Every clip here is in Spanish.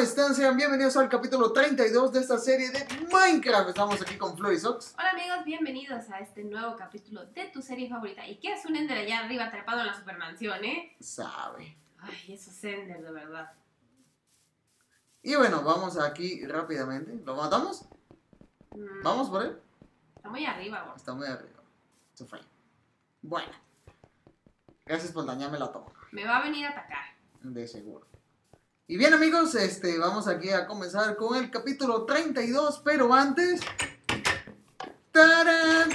están? Sean bienvenidos al capítulo 32 de esta serie de Minecraft. Estamos aquí con Florisox. Hola amigos, bienvenidos a este nuevo capítulo de tu serie favorita. ¿Y qué es un Ender allá arriba atrapado en la supermansión, Sabe. Ay, esos Ender, de verdad. Y bueno, vamos aquí rápidamente. ¿Lo matamos? ¿Vamos por él? Está muy arriba, güey. Está muy arriba. Se fue. Bueno. Gracias por dañarme la toma. Me va a venir a atacar. De seguro. Y bien amigos, vamos aquí a comenzar con el capítulo 32, pero antes... ¡Tarán!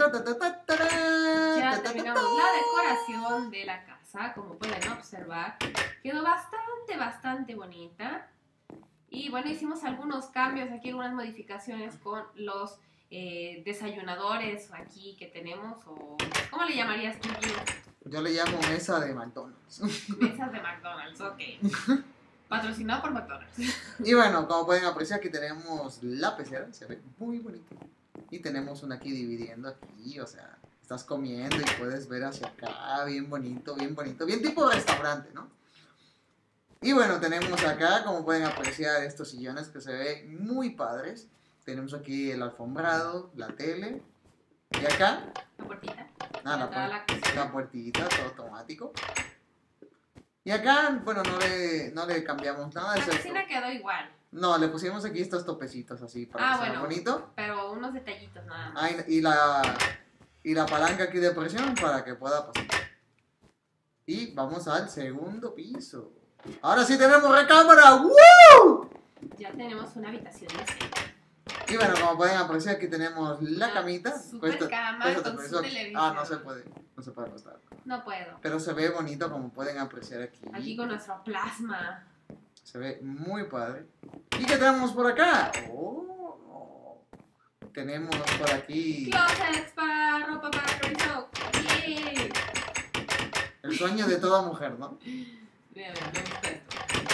Ya terminamos la decoración de la casa, como pueden observar. Quedó bastante bonita. Y bueno, hicimos algunos cambios aquí, algunas modificaciones con los desayunadores aquí que tenemos, o ¿cómo le llamarías tú, Gio? Yo le llamo mesa de McDonald's. Mesas de McDonald's, ok. Patrocinado por McDonald's. Y bueno, como pueden apreciar, aquí tenemos la pecera, se ve muy bonito. Y tenemos una aquí dividiendo aquí, o sea, estás comiendo y puedes ver hacia acá, bien bonito, bien tipo restaurante, ¿no? Y bueno, tenemos acá, como pueden apreciar, estos sillones que se ven muy padres. Tenemos aquí el alfombrado, la tele, y acá... La puertita. La puertita, todo automático. Y acá, bueno, no le cambiamos nada. La cocina quedó igual. No, le pusimos aquí estos topecitos así para que sea bonito. Pero unos detallitos nada más. Ah, y la palanca aquí de presión para que pueda pasar. Y vamos al segundo piso. Ahora sí tenemos recámara. ¡Woo! Ya tenemos una habitación decente. Y bueno, como pueden apreciar, aquí tenemos la camita. Super cama con su televisión. Ah, no se puede acostar. No puedo. Pero se ve bonito, como pueden apreciar aquí. Aquí con nuestro plasma. Se ve muy padre. ¿Y qué tenemos por acá? Oh, tenemos por aquí... Closets para ropa para Florisox. ¡Yay! El sueño de toda mujer, ¿no? Mira, me gusta esto.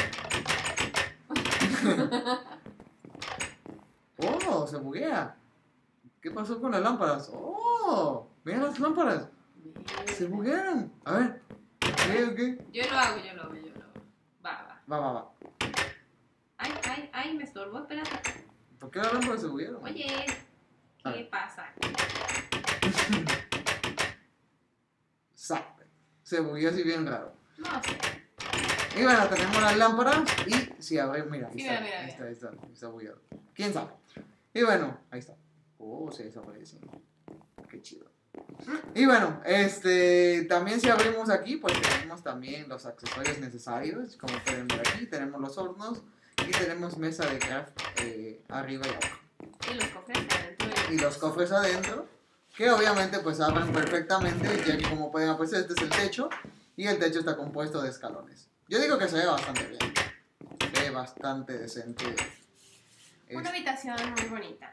Oh, se buguea. ¿Qué pasó con las lámparas? Oh, mira las lámparas. Se buguearon. A ver. ¿Qué? Yo lo hago. Va. Va. Ay, me estorbó, espérate. ¿Por qué las lámparas se buguearon? Oye, ¿qué pasa? Sabe. Se bugueó así bien raro. No sé. Y bueno, tenemos las lámparas y si abrimos, mira, ahí Sí, está bugueado. ¿Quién sabe? Y bueno, ahí está. Oh, se desaparece. Qué chido. Y bueno, también si abrimos aquí, pues tenemos también los accesorios necesarios. Como pueden ver aquí, tenemos los hornos y tenemos mesa de craft arriba y abajo. Y los cofres adentro. Y los cofres adentro, que obviamente pues abren perfectamente, ya que como pueden apreciar, este es el techo y el techo está compuesto de escalones. Yo digo que se ve bastante bien. Se ve bastante decente. Una habitación muy bonita.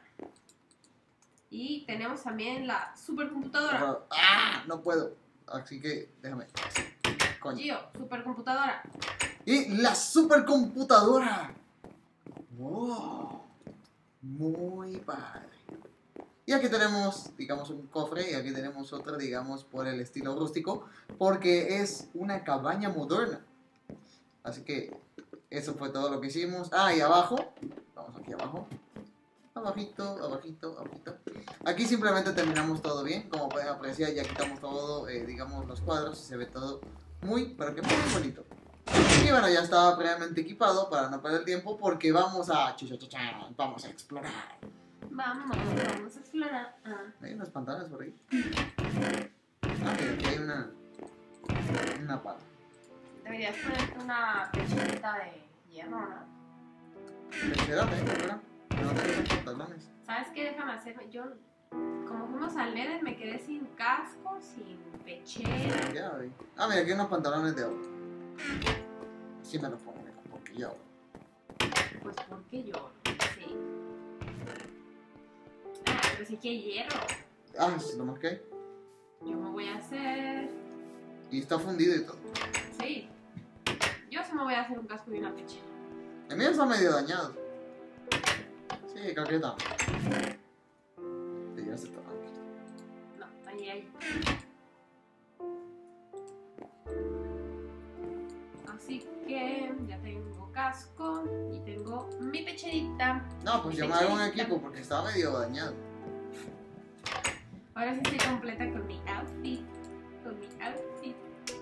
Y tenemos también la supercomputadora. ¡Ah! No puedo. Así que déjame. Coño. Gio, supercomputadora. Y la supercomputadora. ¡Wow! Muy padre. Y aquí tenemos, digamos, un cofre. Y aquí tenemos otro, digamos, por el estilo rústico. Porque es una cabaña moderna. Así que eso fue todo lo que hicimos. Ah, y abajo. Vamos aquí abajo. Abajito. Aquí simplemente terminamos todo bien. Como pueden apreciar, ya quitamos todo, digamos, los cuadros. Y se ve todo muy bonito. Y bueno, ya estaba previamente equipado para no perder tiempo. Porque vamos a explorar. Vamos a explorar. Hay unas pantanas por ahí. Ah, mira, aquí hay una pala. Deberías ponerte una pechita de hierro, ¿no? Pechera, ¿verdad? No tengo pantalones. ¿Sabes qué? Déjame hacerme. Yo, como fuimos al Nether, me quedé sin casco, sin pechera. Ya, vi. Ah, mira, aquí hay unos pantalones de oro. Sí me los pongo, mira, porque yo. Pues porque yo, sí. Ah, pero sí que hay hierro. Ah, sí, lo más que hay. Yo me voy a hacer. Y está fundido y todo. Sí. Yo sí me voy a hacer un casco y una pechera. El mío está medio dañado. Sí, creo que está. Sí, ya se está aquí. No, ahí. Así que ya tengo casco. equipo y tengo mi pecherita. No, pues yo me hago un equipo porque estaba medio dañado. Ahora sí estoy completa con mi outfit. Con mi outfit.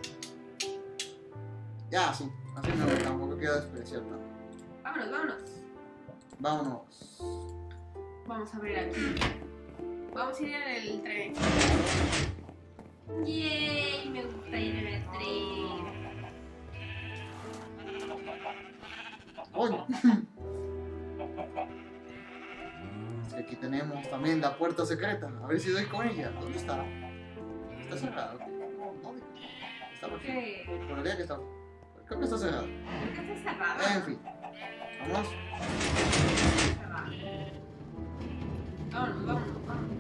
Ya, sí. Así no, tampoco quiero despreciar tanto. Vámonos, vámonos. Vámonos. Vamos a abrir aquí. Vamos a ir en el tren. Yay, me gusta ir en el tren. ¡Uy! Aquí tenemos también la puerta secreta. A ver si doy con ella. ¿Dónde está? Está cerrada. No, está por aquí. ¿Qué? Juraría que está. Creo que está cerrada. ¿Por qué está cerrada? En fin. Vamos. Cerrada. Vámonos, vámonos, vámonos.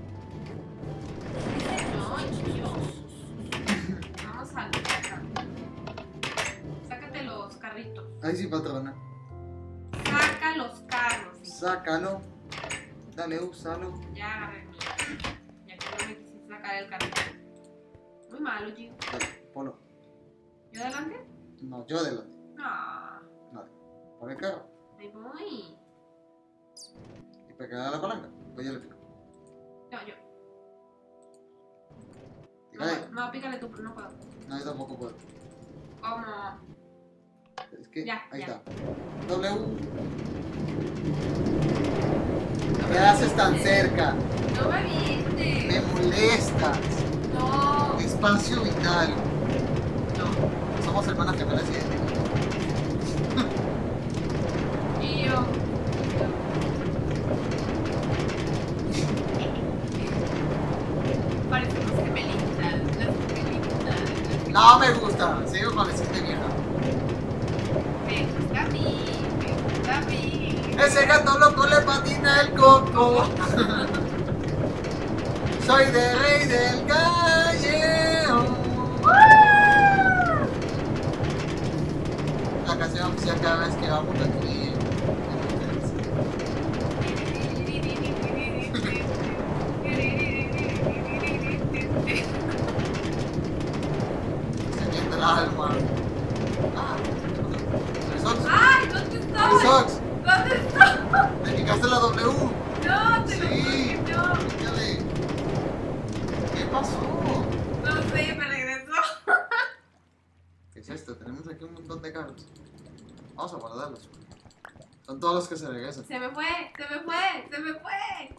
Ay, Dios. Vamos a sacar. Sácate los carritos. Ahí sí, patrona. Saca los carros. Sácalo. Dale, úsalo. Ya agarré el mío. Ya que no me quisiste sacar el carrito. Muy malo, Gio. Dale, ponlo. ¿Yo adelante? No, yo adelante. No. Dale. Pon el carro. Ahí voy. Y pega a la palanca. Pues yo le pico. No, yo. Dígale. No, pícale tú, pero no puedo. No, yo tampoco puedo. ¿Cómo? Es que. Ya, ahí ya. está. W. ¿Qué haces tan cerca? No me viste. Me molestas. No. Espacio vital. No. Somos hermanas gemelas idénticas. Y yo. Parecemos gemelitas. Las gemelitas. No me gusta. Sigo con el siguiente vieja. Me gusta a mí. Me gusta a mí. Ese gato loco le patina el coco. Soy de rey del callejón. La canción oficial cada vez que vamos aquí. Se miente el alma. Ah, Frisox. ¡Ay! ¿Dónde estoy? Frisox, ¿Dónde estoy? te picaste la W. No, te lo Sí. juro que no. Pícale. ¿Qué pasó? No sé, me regresó. ¿Qué es esto? Tenemos aquí un montón de carros. Vamos a guardarlos. Son todos los que se regresan. Se me fue, se me fue, se me fue.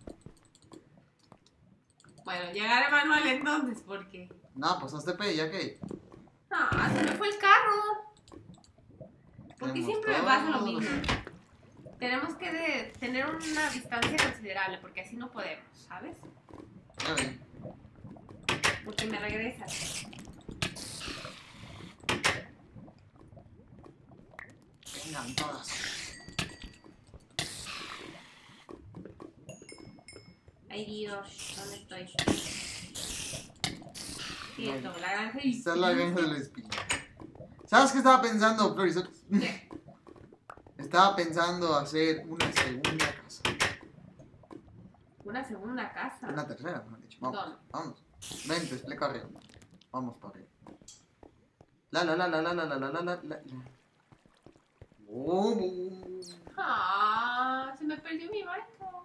Bueno, llegaré manual entonces, porque. No, pues hazte P, ya que. Ah, se me fue el carro. Porque Tenemos siempre me pasa lo todos mismo. los- Tenemos que tener una distancia considerable, porque así no podemos, ¿sabes? Ya vi. Porque me regresas. Vengan todas. Ay Dios, ¿dónde estoy? Cierto, la granja de Esta es la granja del espíritu. ¿Sabes qué estaba pensando, Florisox? ¿Qué? Estaba pensando hacer una segunda casa. Una segunda casa. Una tercera, mejor dicho. Vamos, ¿Dónde? vamos. Ven, te explico arriba. Vamos para arriba. La la la la la la la la la la la. Ah, se me perdió mi barco.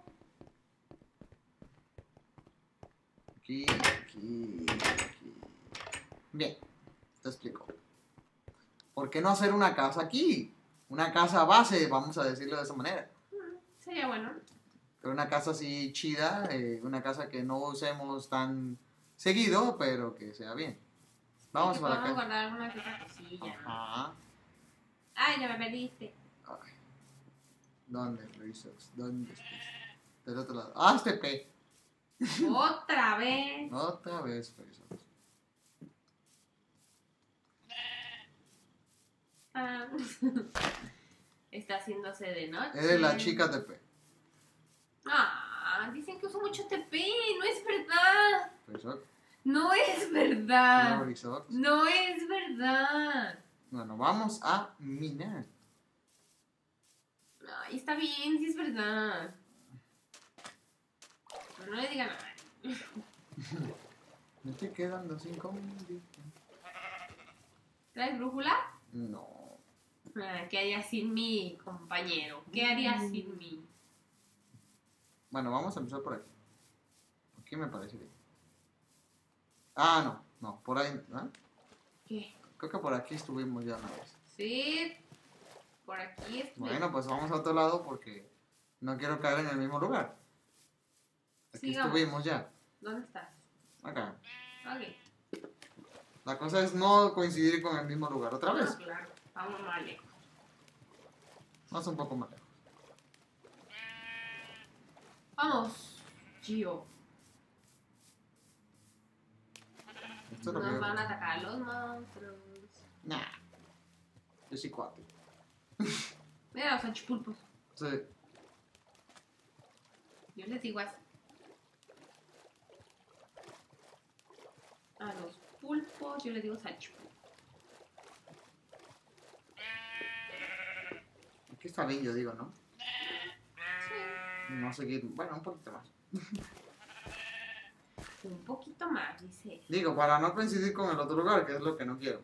Aquí, aquí, aquí. Bien, te explico. ¿Por qué no hacer una casa aquí? Una casa base, vamos a decirlo de esa manera. Sería bueno. Pero una casa así chida, una casa que no usemos tan seguido, pero que sea bien. Vamos Sí, que para podamos acá. guardar alguna que otra cosilla. Ajá. Ay, ya me perdiste. Ay. ¿Dónde, Resource? ¿Dónde estás? Del otro lado. ¡Ah, este P! Otra vez. Otra vez, Resource. Ah. Está haciéndose de noche. Eres la chica de P. Ah, dicen que uso mucho TP. No es verdad. Resource. No es verdad. Resource. No es verdad. Bueno, vamos a minar. Ay, está bien, sí es verdad. Pero no le digan nada. Me estoy quedando sin comida. ¿Traes brújula? No. ¿Qué haría sin mí, compañero? ¿Qué haría sin mí? Bueno, vamos a empezar por aquí. Aquí me parece bien. Ah, no, no, por ahí, ¿no? ¿Qué? Creo que por aquí estuvimos ya una vez. Sí, por aquí estoy. Bueno, pues vamos a otro lado porque no quiero caer en el mismo lugar. Aquí Sigamos. estuvimos ya. ¿Dónde estás? Acá. Ok. La cosa es no coincidir con el mismo lugar otra vez. Ah, claro. Vamos más lejos. Más un poco más lejos. Vamos, Gio. Esto es lo que Nos yo... van a atacar los monstruos. Nah. Yo sí cuate. Mira los salchipulpos. Sí. Yo les digo así. A los pulpos yo les digo salchipulpos. Aquí está bien, yo digo, ¿no? Sí. No seguir... Bueno, un poquito más. Un poquito más, dice. Digo, para no coincidir con el otro lugar, que es lo que no quiero.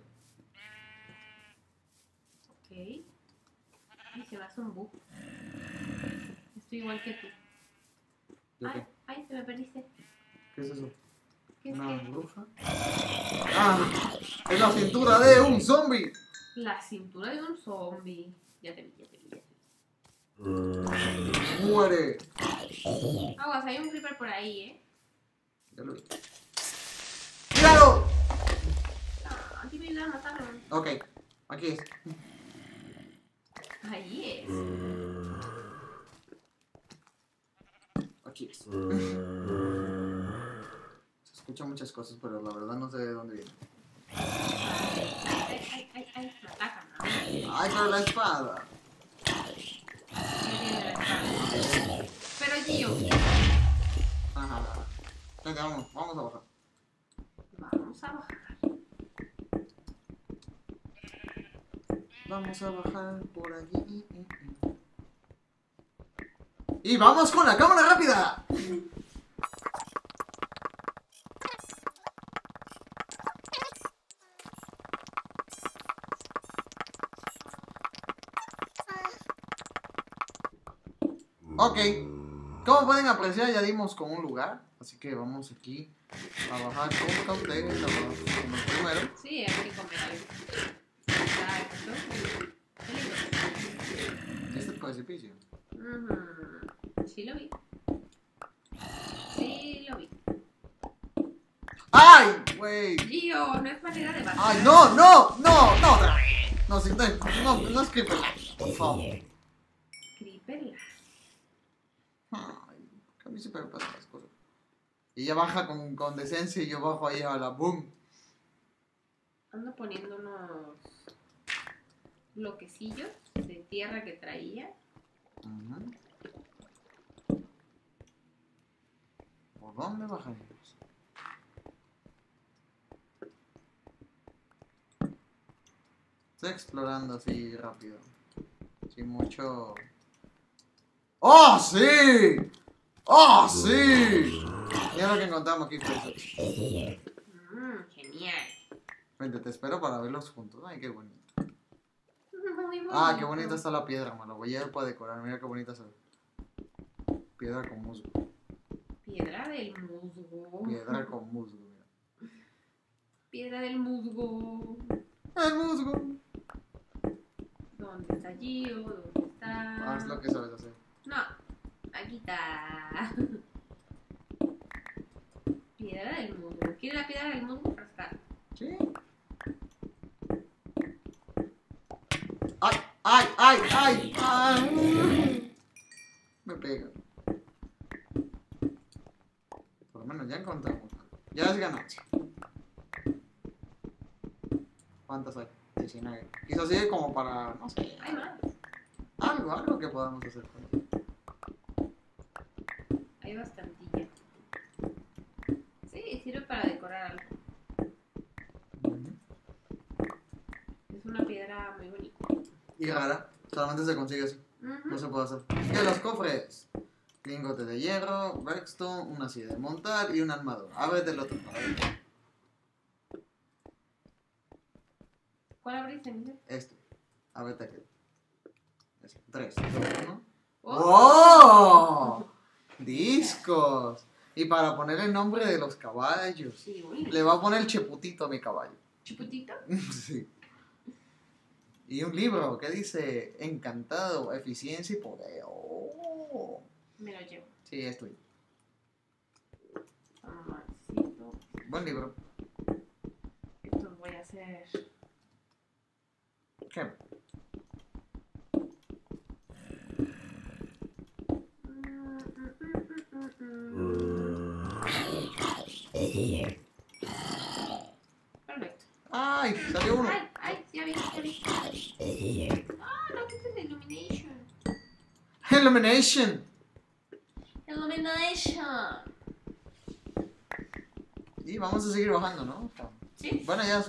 Ok. Y se me hace un bug. Estoy igual que tú. ¿Yo Ay, qué? ay, te me perdiste. ¿Qué es eso? ¿Qué es ¿Una que? bruja? ¡Ah! ¡Es la cintura de un zombie! La cintura de un zombie. Ya te vi, ya te vi, ya te vi. ¡Muere! Aguas, hay un creeper por ahí, Ya lo vi. ¡Míralo! Ah, aquí me ayudan a matarlo. Ok, aquí es. Ahí es. Aquí es. Se escuchan muchas cosas, pero la verdad no sé de dónde viene. Ay, me atacan. ¡Ay, pero la espada! Me viene la espada. Pero Gio, Ajá. Venga, vamos a bajar. vamos a bajar. Vamos a bajar por aquí. ¡Y vamos con la cámara rápida! Ok, como pueden apreciar ya dimos con un lugar, así que vamos aquí a bajar con cautela, como primero. Sí, hay que comer algo. Exacto. Qué lindo. Este precipicio. Sí lo vi. Sí lo vi. ¡Ay, güey! Gio, no es manera de bajar. ¡Ay, no, no, no, no, otra vez! No, sí, no es que por favor. Creeper. Ay, que a mí siempre me pasan las cosas. Y ella baja con decencia y yo bajo ahí a la boom. Ando poniendo unos bloquecillos de tierra que traía. Ujú. ¿Por dónde bajaremos? Estoy explorando así rápido. Sin mucho... ¡Oh, sí! ¡Oh, sí! Mira lo que encontramos aquí, pues. Genial. Vente, te espero para verlos juntos. Ay, qué bonito. Muy bonito. Ah, qué bonita está la piedra, me la voy a llevar para decorar. Mira qué bonita se ve. Piedra con musgo. Piedra del musgo. Piedra con musgo, mira. Piedra del musgo. ¡El musgo! ¿Dónde está Gio? ¿Dónde está? Haz lo que sabes hacer. No, aquí está. Piedra del musgo. ¿Quiere la piedra del musgo? Rascar. ¿Sí? ¡Ay, ay, ay, ay! ¡Ay! Me pega. Por lo menos ya encontramos. Ya es ganancia. ¿Cuántas hay? 19. Quizás sigue como para, no sé, Hay más. algo que podamos hacer con él. Hay bastantilla. Sí, sirve para decorar algo. Es una piedra muy bonita. Y rara, solamente se consigue así. No se puede hacer. Y los cofres. Lingote de hierro, redstone, una silla de montar y un armadura. Ábrete el otro para ver. ¿Cuál abriste, Miguel? Este. A ver, te quedo. 3, 2, 1. ¡Oh! ¡Oh! Discos. Y para poner el nombre de los caballos, Sí, uy. le va a poner Cheputito a mi caballo. ¿Chuputito? Sí. Y un libro que dice Encantado, eficiencia y poder. Oh. Me lo llevo. Sí, es tuyo. Amorcito. Buen libro. Esto voy a hacer. ¿Qué? Perfecto. ¡Ay! Salió uno. Ay, ya vi. Ah, no, que es el Illumination. Illumination. Illumination. Y vamos a seguir bajando, ¿no? ¿Sí? Bueno, ya.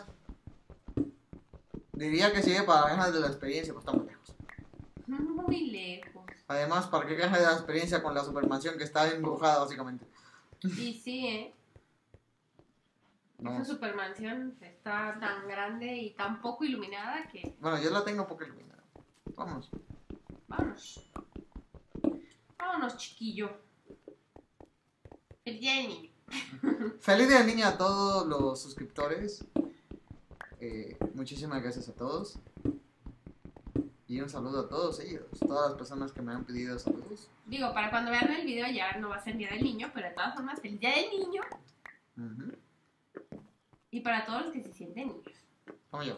Diría que sigue para ganas de la experiencia, pues está muy lejos. Muy lejos. Además, ¿para qué ganas de la experiencia con la supermansión que está embrujada, básicamente? Y sí, No. Esa supermansión está tan grande y tan poco iluminada que... Bueno, yo la tengo poco iluminada. Vamos. Vámonos. Vámonos, chiquillo. El día del niño. Feliz día del niño a todos los suscriptores. Muchísimas gracias a todos. Y un saludo a todos ellos, todas las personas que me han pedido saludos. Digo, para cuando vean el video ya no va a ser el día del niño, pero de todas formas, el día del niño. Uh-huh. Y para todos los que se sienten niños. Como yo.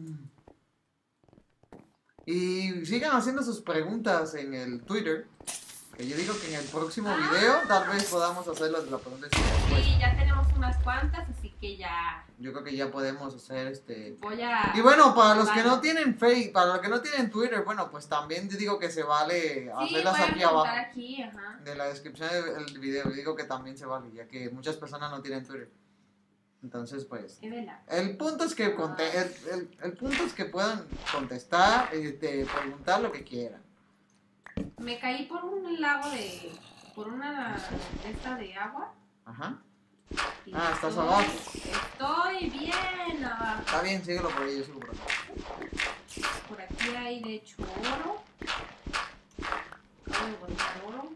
Y sigan haciendo sus preguntas en el Twitter. Que yo digo que en el próximo video tal vez podamos hacerlo de la pregunta y respuesta. Sí, ya tenemos unas cuantas, así que ya Yo creo que ya podemos hacer voy a... Y bueno, para los que no tienen Facebook, para los que no tienen Twitter, bueno, pues también te digo que se vale Sí, hacerlas voy a aquí abajo. aquí, ajá. De la descripción del video, digo que también se vale, ya que muchas personas no tienen Twitter. Entonces, pues, Es verdad. el punto es que el punto es que puedan contestar, preguntar lo que quieran. Me caí por un lago de... por una esta de agua. Ajá. Y Estás abajo. Estoy bien abajo. Está bien, síguelo por ahí, yo sigo por acá. Por aquí hay de hecho oro. Acabo de encontrar oro.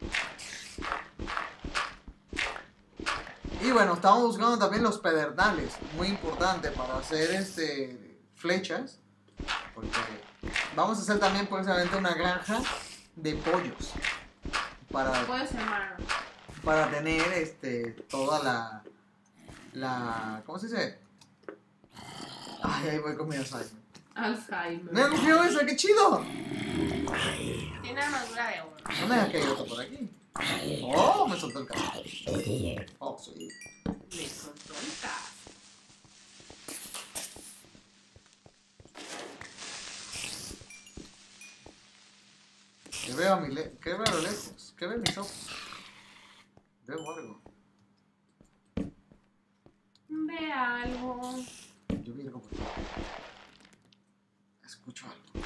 Y bueno, estamos buscando también los pedernales, muy importante para hacer flechas, porque vamos a hacer también precisamente una granja de pollos Pollos hermanos. para tener toda la ¿cómo se dice? Ay, ahí voy con mi Alzheimer. Alzheimer. ¡Me cogió esa! ¡Qué chido! Tiene armadura de oro. No me deja que hay otro por aquí. ¡Oh! Me soltó el carro. ¡Oh, sí! Me soltó el carro. ¿Qué veo ¿Qué veo a lo lejos? ¿Qué ven mis ojos? Veo algo. Ve algo. Yo vi algo por aquí. Escucho algo.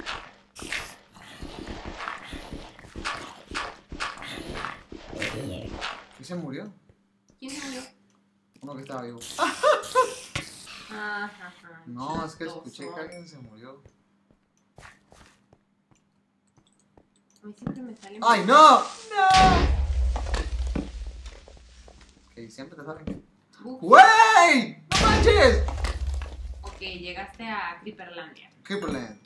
¿Quién se murió? ¿Quién se murió? Uno que estaba vivo. Ajá. No, es que escuché chistoso. que alguien se murió. A mí siempre me sale... ¡Ay, no! ¡No! Ok, siempre te salen. Uf. ¡Wey! ¡No manches! Ok, llegaste a Creeperlandia. Creeperland.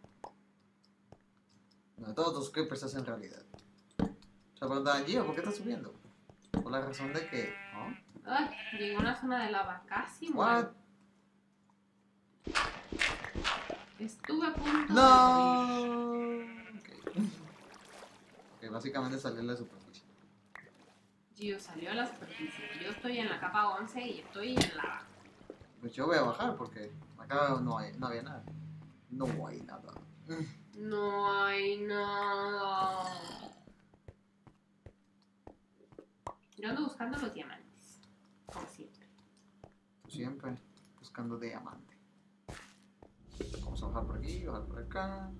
No, todos los creepers se hacen realidad. Se preguntan, Gio, ¿por qué estás subiendo? Por la razón de que... ¿no? Ay, llegué a una zona de lava casi What? muero. Estuve a punto de morir. No. Ok, básicamente salió en la superficie. Gio salió a la superficie. Yo estoy en la capa 11 y estoy en lava. Pues yo voy a bajar porque acá no había nada. No hay nada. No hay nada. Yo ando buscando los diamantes. Como siempre. Siempre buscando diamante. Vamos a bajar por aquí, bajar por acá.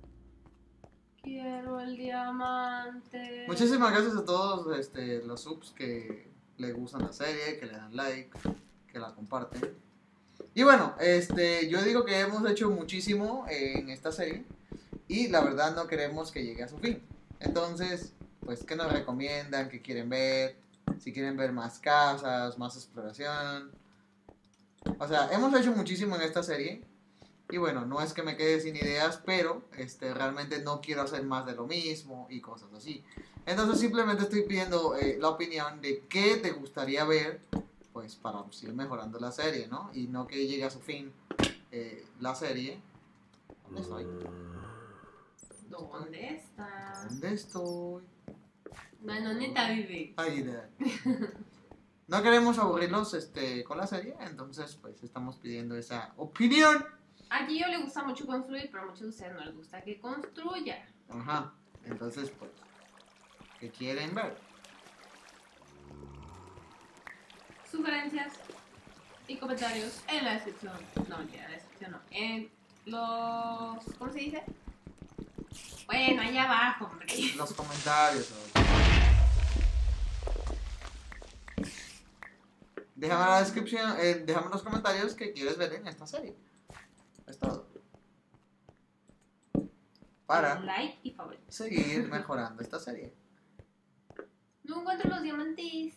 Quiero el diamante. Muchísimas gracias a todos los subs que le gustan la serie, que le dan like, que la comparten. Y bueno, yo digo que hemos hecho muchísimo en esta serie y la verdad no queremos que llegue a su fin. Entonces, pues, ¿qué nos recomiendan? ¿Qué quieren ver? Si quieren ver más casas, más exploración. O sea, hemos hecho muchísimo en esta serie. Y bueno, no es que me quede sin ideas, pero realmente no quiero hacer más de lo mismo y cosas así. Entonces simplemente estoy pidiendo la opinión de qué te gustaría ver, pues para seguir mejorando la serie, ¿no? Y no que llegue a su fin la serie. ¿Dónde estoy? ¿Dónde está? ¿Dónde estoy? Manoneta vive. Ahí de. No queremos aburrirlos con la serie, entonces pues estamos pidiendo esa opinión. A Gio le gusta mucho construir, pero a muchos de ustedes no les gusta que construya. Ajá, entonces pues, ¿qué quieren ver? Sugerencias y comentarios en la descripción. No, mentira, en la descripción no. En los... ¿Cómo se dice? Bueno, allá abajo, hombre. Los comentarios. Déjame en la descripción, déjame en los comentarios qué quieres ver en esta serie. Es todo. Para Like y favorito. seguir mejorando esta serie. No encuentro los diamantes.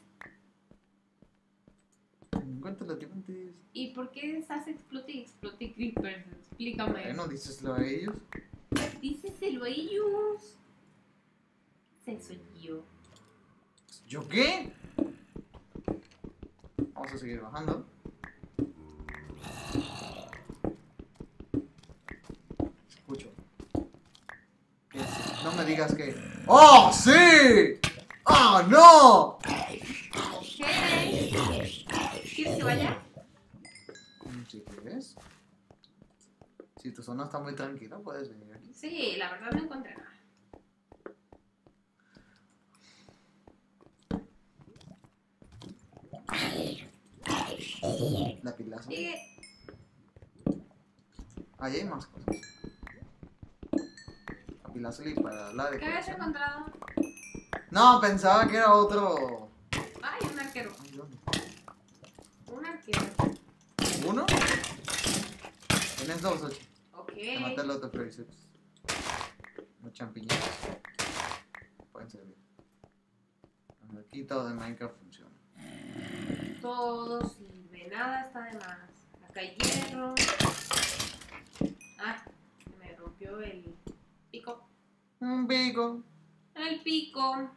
Encuentra los diamantes. ¿Y por qué estás explote creepers? Explícame. ¿No díselo a ellos? Díceselo a ellos. Se soy yo. ¿Yo qué? Vamos a seguir bajando. Escucho. ¿Qué es? No me digas que... ¡Oh, sí! ¡Oh, no! ¿Qué? ¿Quieres que vaya? Si quieres. Si tu zona está muy tranquila, puedes venir aquí. Sí, la verdad no encontré nada. La pilaza. Sigue. Ahí hay más cosas. La pilaza para la ¿Qué habías decoración. encontrado? No, pensaba que era otro. Ay, un arquero. Ay, ¿dónde? Un arquero. ¿Uno? Tienes dos, 8. Ok. Te maté el otro Triceps. Los champiñones. Pueden servir. Aquí todo en Minecraft funciona. Todo sirve, nada está de más. Acá hay hierro. Ah, se me rompió el pico. Un pico. El pico.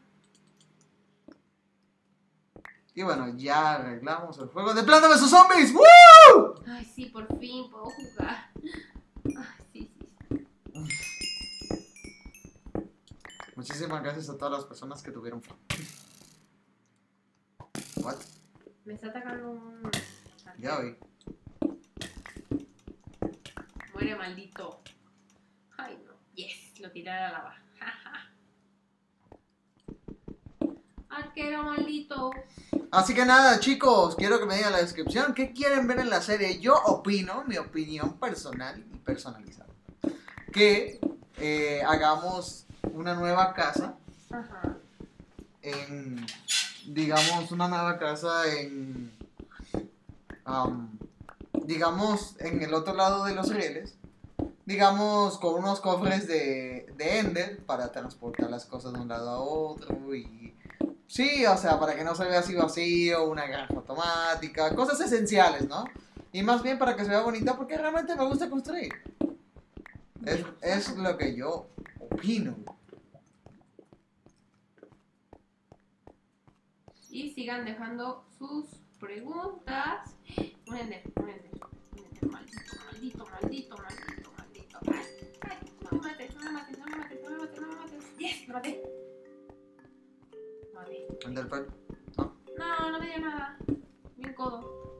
Y bueno, ya arreglamos el juego de Planta vs Zombies. ¡Woo! Ay, sí, por fin puedo jugar. Ay, sí, sí. Muchísimas gracias a todas las personas que tuvieron fan. What? Me está atacando un... Ya vi. Muere, maldito. Ay, no. Yes, lo tiré a la lava. Arquero maldito. Así que nada, chicos, quiero que me digan en la descripción qué quieren ver en la serie. Yo opino, mi opinión personal y personalizada, que hagamos una nueva casa Ajá. en, digamos, una nueva casa digamos, en el otro lado de los rieles, digamos, con unos cofres de Ender para transportar las cosas de un lado a otro y... Sí, o sea, para que no se vea así vacío, una granja automática, cosas esenciales, ¿no? Y más bien para que se vea bonita porque realmente me gusta construir. Es lo que yo opino. Y sigan dejando sus preguntas. Un ender, un ender. Un ender, maldito, maldito, maldito, maldito, maldito. Ay, ay, no me mates, no me mates, no me mates, no me mates, no me mates. Yes, lo maté. Maté. Enderpearl. No, no me dio nada. Bien codo.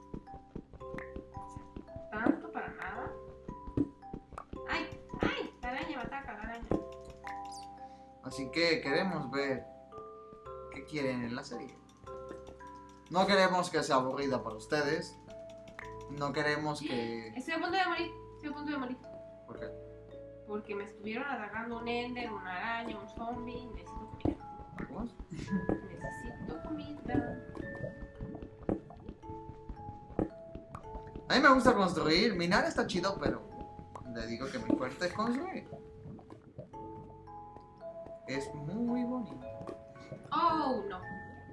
Tanto para nada. Ay, ay, la araña me ataca, la araña. Así que queremos ver qué quieren en la serie. No queremos que sea aburrida para ustedes. No queremos que... Estoy a punto de morir, estoy a punto de morir. ¿Por qué? Porque me estuvieron atacando un ender, una araña, un zombie. Necesito comida. ¿Algo más? Necesito comida. A mí me gusta construir. Minar está chido, pero le digo que mi fuerte es construir. Es muy bonito. Oh, no.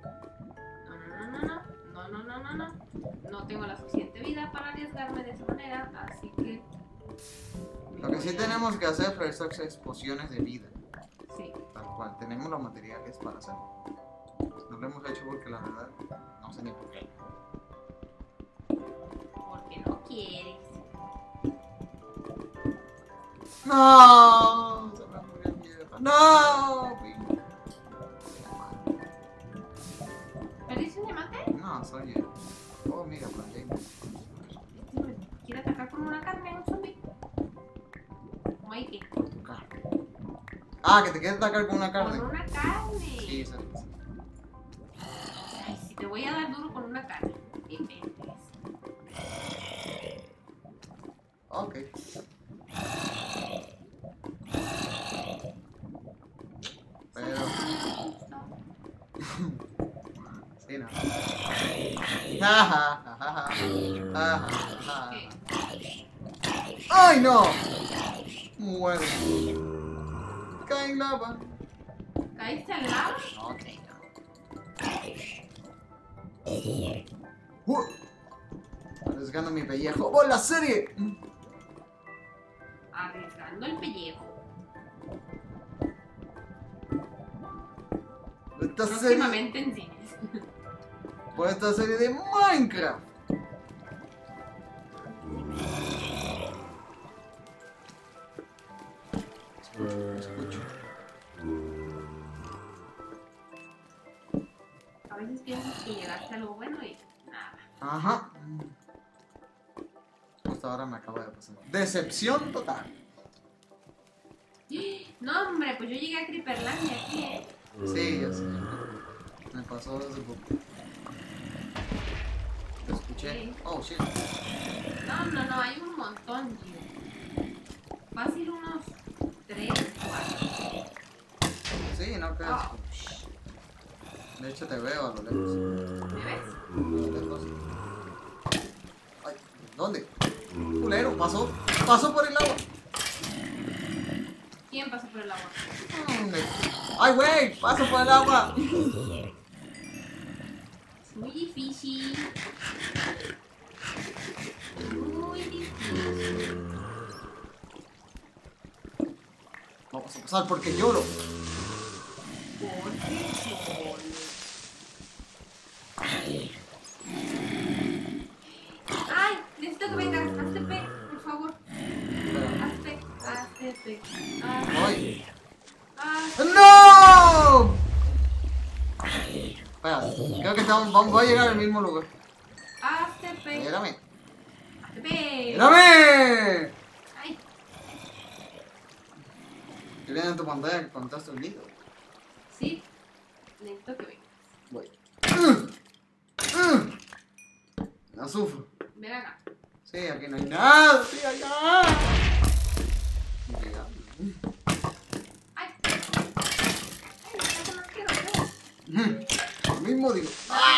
No. No tengo la suficiente vida para arriesgarme de esa manera, así que... Lo que sí tenemos que hacer, Flersox, es pociones de vida. Sí. Tal cual. Tenemos los materiales para hacerlo. No lo hemos hecho porque la verdad no sé ni por qué. Porque no quieres. ¡No! Se me murió el mierda. ¡No! ¿Perdiste un diamante? No, soy yo. Oh, mira, planté. ¿Quiere atacar con una carne un zombie? ¿Cómo hay que? Por tu carne. Ah, que te quieres atacar con una carne. Con una carne. Sí, eso es. Ay, si te voy a dar duro con una carne. Inventes. Ok. Pero... sí, no. ¡Ay, no! Muere. Cae en lava. ¿Caíste al lado? Ok. Arriesgando mi pellejo. ¡Oh, la serie! Arriesgando el pellejo. Esta serie, Próximamente en cines. por esta serie de Minecraft. Escucho. A veces piensas que llegaste a algo bueno y nada. Ajá. Justo ahora me acaba de pasar. Decepción total. No, hombre, pues yo llegué a Creeperlandia aquí, ¿eh? Sí, ya sé. Me pasó hace poco. Lo escuché. Sí. Oh, shit. No, hay un montón, tío. Fácil unos 3, 4. Sí, no creo. Oh, De hecho, te veo a lo lejos. ¿me ves? A lo lejos. Ay, ¿dónde? Culero, pasó. Pasó por el agua. ¿Quién pasó por el agua? ¡Ay, güey! ¡Paso por el agua! Es muy difícil. Muy difícil. Vamos a pasar porque lloro. ¿Por qué solo? ¡Ay! Necesito que vengas. Hazte P, por favor. Espera. Hazte P. ¡Ay! Hazte ¡No! Espera, creo que vamos a llegar al mismo lugar. P. Espérame. Hazte P. ¡Espérame! ¡Ay! Estoy viendo en tu pantalla que contaste un libro. Sí. Necesito que vengas. Voy. No sufro. Ven acá. Sí, aquí no hay nada. Sí, hay nada. Llegando. ¡Ay! ¡Ay! Eso no quiero ver. Lo mismo digo.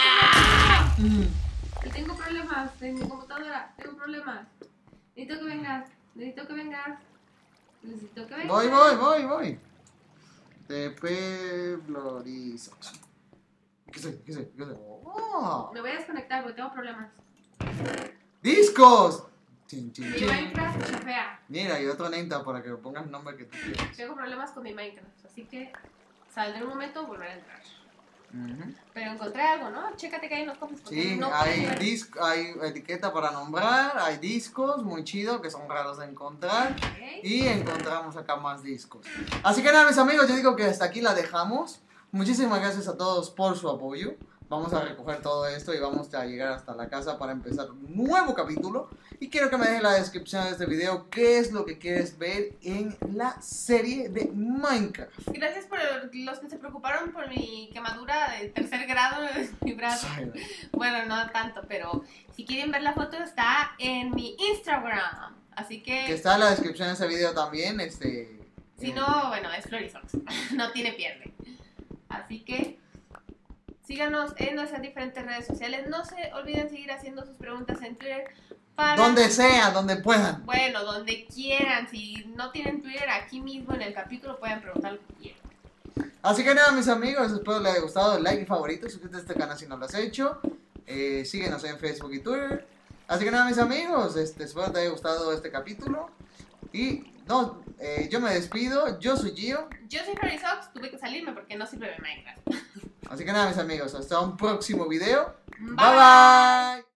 Y tengo problemas en mi computadora. Tengo problemas. Necesito que vengas. Necesito que vengas. Necesito que vengas. Voy. TP Florizo. ¿Qué sé? Oh. Me voy a desconectar porque tengo problemas. ¡Discos! Chin, chin, Mi chin. Minecraft chafea. Mira, y otro neta para que pongas el nombre que tú quieras. Tengo problemas con mi Minecraft. Así que saldré un momento y volveré a entrar. Pero encontré algo, ¿no? Chécate que hay en los cofres. porque Sí, no hay, puedes ver. hay etiqueta para nombrar, hay discos muy chidos que son raros de encontrar. Ok. Y encontramos acá más discos. Así que nada, mis amigos, yo digo que hasta aquí la dejamos. Muchísimas gracias a todos por su apoyo. Vamos a recoger todo esto y vamos a llegar hasta la casa para empezar un nuevo capítulo. Y quiero que me dejes en la descripción de este video qué es lo que quieres ver en la serie de Minecraft. Gracias por los que se preocuparon por mi quemadura de 3er grado en mi brazo. Bueno, no tanto, pero si quieren ver la foto está en mi Instagram. Así Que que, está en la descripción de ese video también. si no, bueno, es Florisox. No tiene pierde. Así que síganos en nuestras diferentes redes sociales. No se olviden seguir haciendo sus preguntas en Twitter Donde sea, donde puedan. Bueno, donde quieran. Si no tienen Twitter, aquí mismo en el capítulo pueden preguntar lo que quieran. Así que nada, mis amigos, espero les haya gustado. Like y favorito, suscríbete a este canal si no lo has hecho. Síguenos en Facebook y Twitter. Así que nada, mis amigos, espero te haya gustado este capítulo. Y no, yo me despido. Yo soy Gio. Yo soy Florisox, tuve que salirme porque no sirve de Minecraft. Así que nada, mis amigos, hasta un próximo video. Bye. Bye bye.